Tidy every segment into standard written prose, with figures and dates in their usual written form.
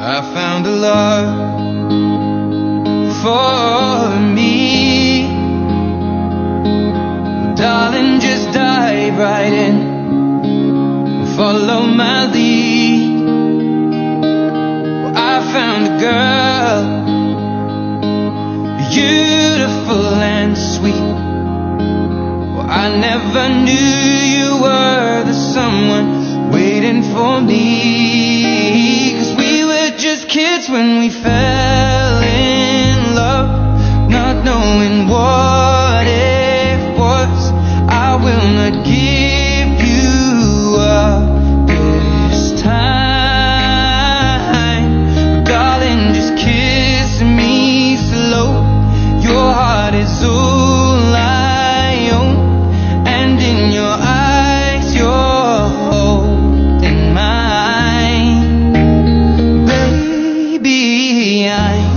I found a love for me. Darling, just dive right in, follow my lead. Well, I found a girl, beautiful and sweet. Well, I never knew you were the someone waiting for me. 'Cause we were just kids when we fell in love, not knowing what it was. I will not give you up this time, darling, just kiss me slow. Your heart is all I own, and in your eyes you're holding mine. Baby, I'm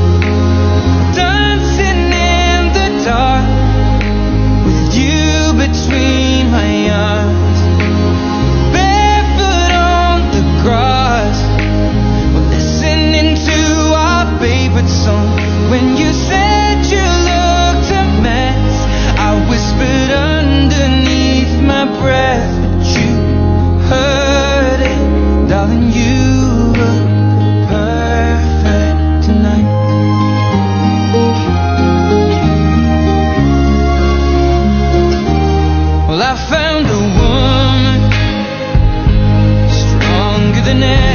dancing in the dark with you between my arms, barefoot on the grass, we're listening to our favorite song. When you said you looked a mess, I whispered underneath my breath, but you heard it, darling, you look perfect tonight. Well, I found a woman stronger than ever.